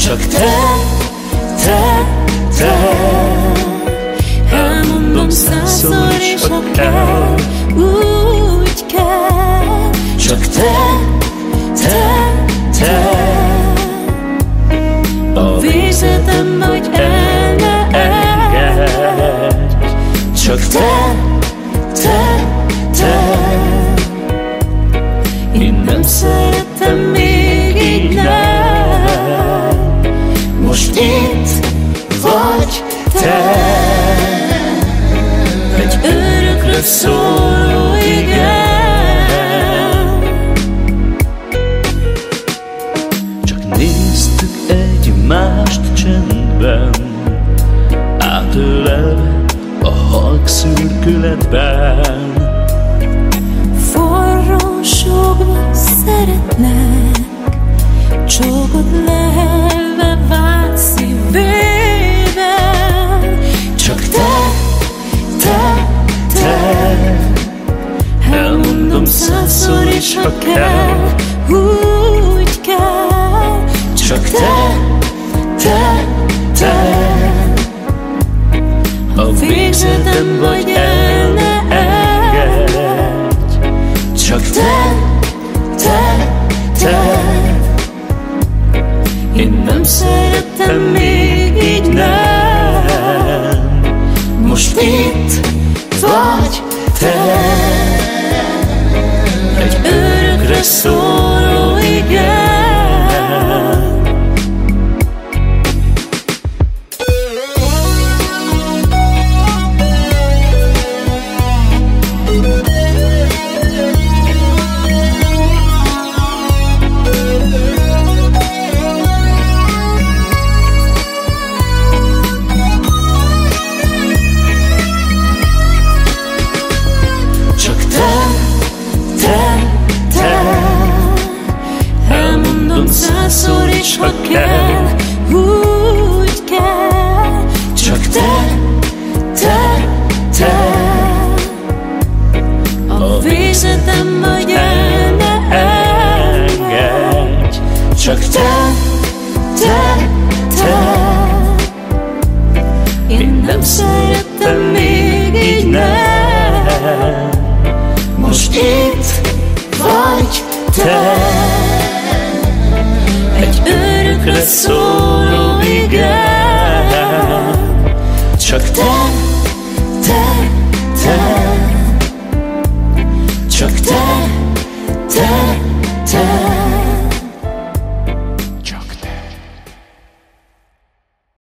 Csak te, elmondom százszor is, ha kell, úgy kell. Csak te, a végzetem vagy el ne engedj. Csak te, én nem szeretem még így, nem. Most itt vagy te, egy örökre szóló igen. Csak néztük egymást csendben, átölelve a halk szürkületben. Forrósogva szeretlek, csókot lelve vált szívében. Csak te, elmondom százszor is, ha kell, úgy kell. Csak te, a végzetem vagy el ne engedj. Csak te, én nem szerettem még így, nem. Most itt vagy te, egy örökre szóló igen. Százszor is, ha kell, úgy kell. Csak te, a végzetem vagy el ne engedj. Csak te, én nem szerettem még így, nem. Most itt vagy te, egy örökre szóló igen. Csak te, csak te.